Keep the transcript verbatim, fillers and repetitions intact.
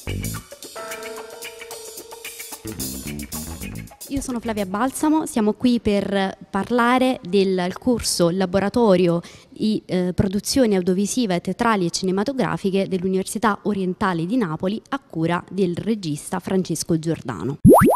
Io sono Flavia Balsamo, siamo qui per parlare del corso laboratorio di eh, produzioni audiovisive, teatrali e cinematografiche dell'Università Orientale di Napoli a cura del regista Francesco Giordano.